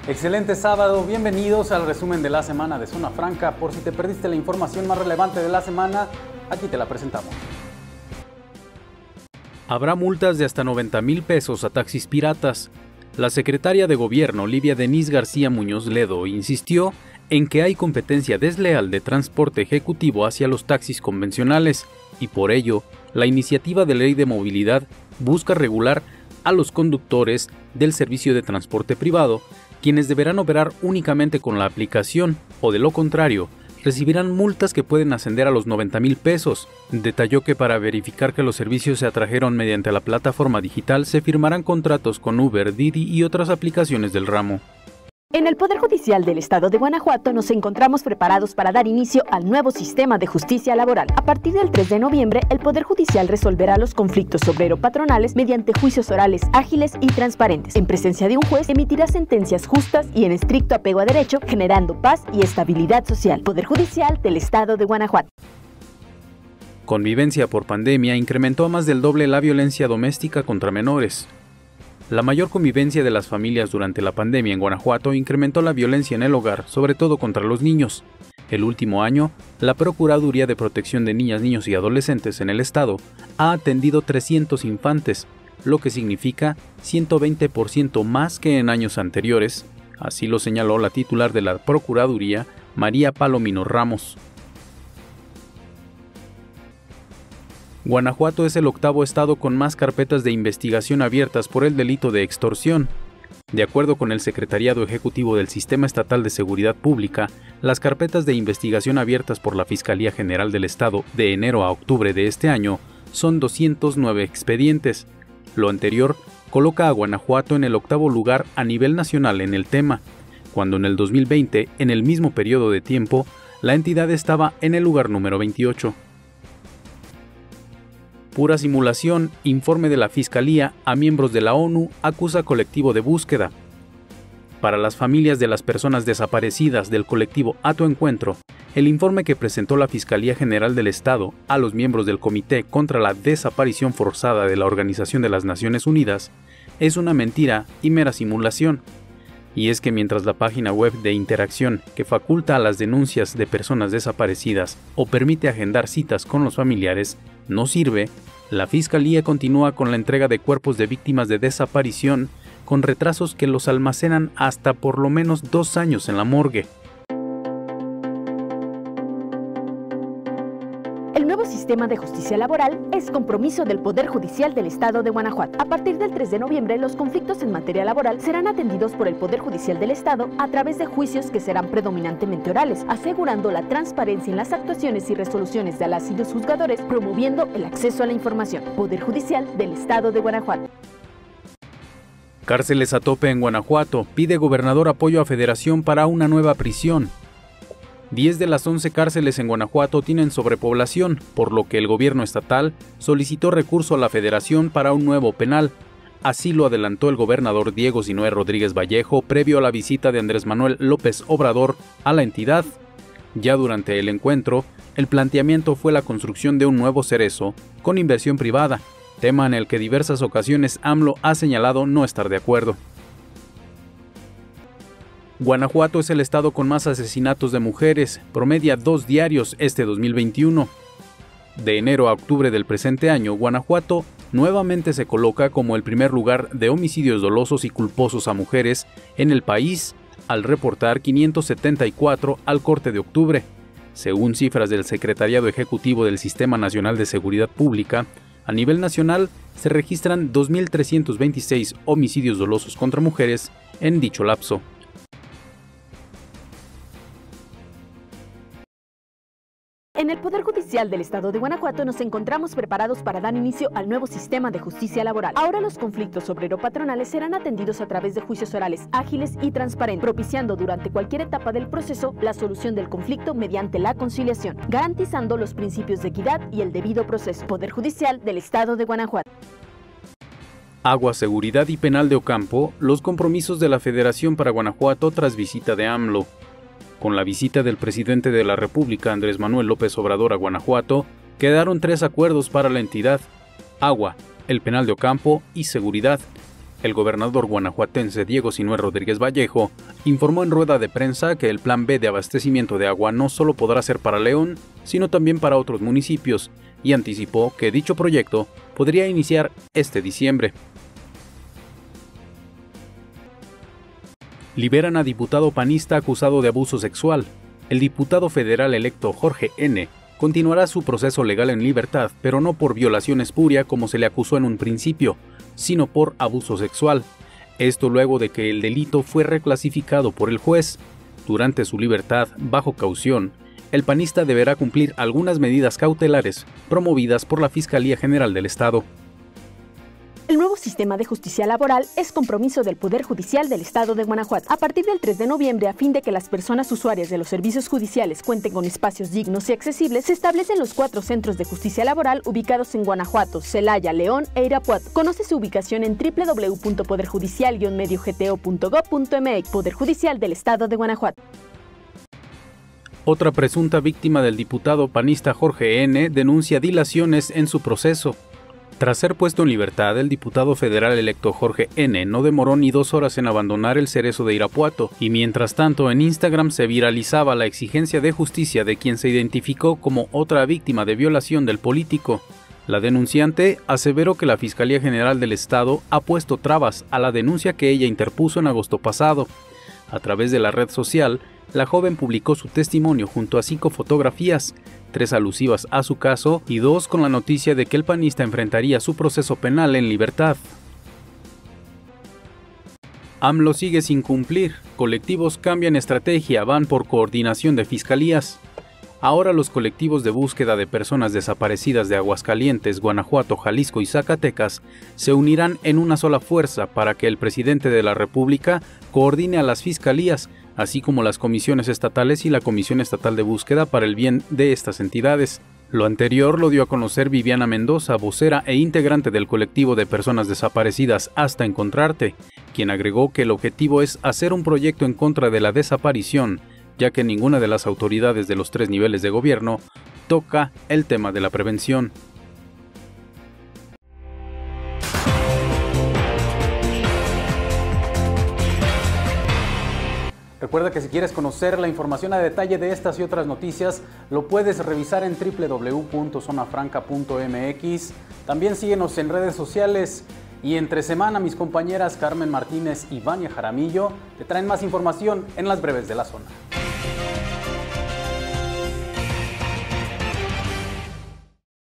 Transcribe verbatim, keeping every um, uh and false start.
Excelente sábado, bienvenidos al resumen de la semana de Zona Franca. Por si te perdiste la información más relevante de la semana, aquí te la presentamos. Habrá multas de hasta noventa mil pesos a taxis piratas. La secretaria de Gobierno, Livia Denise García Muñoz Ledo, insistió en que hay competencia desleal de transporte ejecutivo hacia los taxis convencionales y por ello, la iniciativa de ley de movilidad busca regular a los conductores del servicio de transporte privado, quienes deberán operar únicamente con la aplicación o de lo contrario, recibirán multas que pueden ascender a los noventa mil pesos. Detalló que para verificar que los servicios se atrajeron mediante la plataforma digital se firmarán contratos con Uber, Didi y otras aplicaciones del ramo. En el Poder Judicial del Estado de Guanajuato nos encontramos preparados para dar inicio al nuevo sistema de justicia laboral. A partir del tres de noviembre, el Poder Judicial resolverá los conflictos obrero-patronales mediante juicios orales ágiles y transparentes. En presencia de un juez, emitirá sentencias justas y en estricto apego a derecho, generando paz y estabilidad social. Poder Judicial del Estado de Guanajuato. Convivencia por pandemia incrementó a más del doble la violencia doméstica contra menores. La mayor convivencia de las familias durante la pandemia en Guanajuato incrementó la violencia en el hogar, sobre todo contra los niños. El último año, la Procuraduría de Protección de Niñas, Niños y Adolescentes en el estado ha atendido trescientos infantes, lo que significa ciento veinte por ciento más que en años anteriores, así lo señaló la titular de la Procuraduría, María Palomino Ramos. Guanajuato es el octavo estado con más carpetas de investigación abiertas por el delito de extorsión. De acuerdo con el Secretariado Ejecutivo del Sistema Estatal de Seguridad Pública, las carpetas de investigación abiertas por la Fiscalía General del Estado de enero a octubre de este año son doscientos nueve expedientes. Lo anterior coloca a Guanajuato en el octavo lugar a nivel nacional en el tema, cuando en el dos mil veinte, en el mismo periodo de tiempo, la entidad estaba en el lugar número veintiocho. Pura simulación, informe de la Fiscalía a miembros de la ONU acusa colectivo de búsqueda. Para las familias de las personas desaparecidas del colectivo A Tu Encuentro, el informe que presentó la Fiscalía General del Estado a los miembros del Comité contra la Desaparición Forzada de la Organización de las Naciones Unidas es una mentira y mera simulación. Y es que mientras la página web de interacción que faculta a las denuncias de personas desaparecidas o permite agendar citas con los familiares no sirve, la Fiscalía continúa con la entrega de cuerpos de víctimas de desaparición con retrasos que los almacenan hasta por lo menos dos años en la morgue. El nuevo sistema de justicia laboral es compromiso del Poder Judicial del Estado de Guanajuato. A partir del tres de noviembre, los conflictos en materia laboral serán atendidos por el Poder Judicial del Estado a través de juicios que serán predominantemente orales, asegurando la transparencia en las actuaciones y resoluciones de las y los juzgadores, promoviendo el acceso a la información. Poder Judicial del Estado de Guanajuato. Cárceles a tope en Guanajuato. Pide gobernador apoyo a Federación para una nueva prisión. diez de las once cárceles en Guanajuato tienen sobrepoblación, por lo que el gobierno estatal solicitó recurso a la Federación para un nuevo penal. Así lo adelantó el gobernador Diego Sinúe Rodríguez Vallejo previo a la visita de Andrés Manuel López Obrador a la entidad. Ya durante el encuentro, el planteamiento fue la construcción de un nuevo cerezo con inversión privada, tema en el que diversas ocasiones AMLO ha señalado no estar de acuerdo. Guanajuato es el estado con más asesinatos de mujeres, promedia dos diarios este dos mil veintiuno. De enero a octubre del presente año, Guanajuato nuevamente se coloca como el primer lugar de homicidios dolosos y culposos a mujeres en el país, al reportar quinientos setenta y cuatro al corte de octubre. Según cifras del Secretariado Ejecutivo del Sistema Nacional de Seguridad Pública, a nivel nacional se registran dos mil trescientos veintiséis homicidios dolosos contra mujeres en dicho lapso. En el Poder Judicial del Estado de Guanajuato nos encontramos preparados para dar inicio al nuevo sistema de justicia laboral. Ahora los conflictos obrero-patronales serán atendidos a través de juicios orales ágiles y transparentes, propiciando durante cualquier etapa del proceso la solución del conflicto mediante la conciliación, garantizando los principios de equidad y el debido proceso. Poder Judicial del Estado de Guanajuato. Agua, Seguridad y Penal de Ocampo, los compromisos de la Federación para Guanajuato tras visita de AMLO. Con la visita del presidente de la República, Andrés Manuel López Obrador, a Guanajuato, quedaron tres acuerdos para la entidad: agua, el penal de Ocampo y seguridad. El gobernador guanajuatense Diego Sinue Rodríguez Vallejo informó en rueda de prensa que el Plan B de abastecimiento de agua no solo podrá ser para León, sino también para otros municipios, y anticipó que dicho proyecto podría iniciar este diciembre. Liberan a diputado panista acusado de abuso sexual. El diputado federal electo Jorge N. continuará su proceso legal en libertad, pero no por violación espuria como se le acusó en un principio, sino por abuso sexual. Esto luego de que el delito fue reclasificado por el juez. Durante su libertad, bajo caución, el panista deberá cumplir algunas medidas cautelares promovidas por la Fiscalía General del Estado. El nuevo sistema de justicia laboral es compromiso del Poder Judicial del Estado de Guanajuato. A partir del tres de noviembre, a fin de que las personas usuarias de los servicios judiciales cuenten con espacios dignos y accesibles, se establecen los cuatro centros de justicia laboral ubicados en Guanajuato, Celaya, León e Irapuato. Conoce su ubicación en doble u doble u doble u punto poder judicial guion medio g t o punto gob punto m x. Poder Judicial del Estado de Guanajuato. Otra presunta víctima del diputado panista Jorge N. denuncia dilaciones en su proceso. Tras ser puesto en libertad, el diputado federal electo Jorge N. no demoró ni dos horas en abandonar el Cerezo de Irapuato, y mientras tanto en Instagram se viralizaba la exigencia de justicia de quien se identificó como otra víctima de violación del político. La denunciante aseveró que la Fiscalía General del Estado ha puesto trabas a la denuncia que ella interpuso en agosto pasado. A través de la red social, la joven publicó su testimonio junto a cinco fotografías, tres alusivas a su caso y dos con la noticia de que el panista enfrentaría su proceso penal en libertad. AMLO sigue sin cumplir. Colectivos cambian estrategia, van por coordinación de fiscalías. Ahora los colectivos de búsqueda de personas desaparecidas de Aguascalientes, Guanajuato, Jalisco y Zacatecas se unirán en una sola fuerza para que el presidente de la República coordine a las fiscalías, así como las comisiones estatales y la Comisión Estatal de Búsqueda para el bien de estas entidades. Lo anterior lo dio a conocer Viviana Mendoza, vocera e integrante del colectivo de personas desaparecidas Hasta Encontrarte, quien agregó que el objetivo es hacer un proyecto en contra de la desaparición, ya que ninguna de las autoridades de los tres niveles de gobierno toca el tema de la prevención. Recuerda que si quieres conocer la información a detalle de estas y otras noticias, lo puedes revisar en doble u doble u doble u punto zona franca punto m x. También síguenos en redes sociales y entre semana mis compañeras Carmen Martínez y Vania Jaramillo te traen más información en las breves de la zona.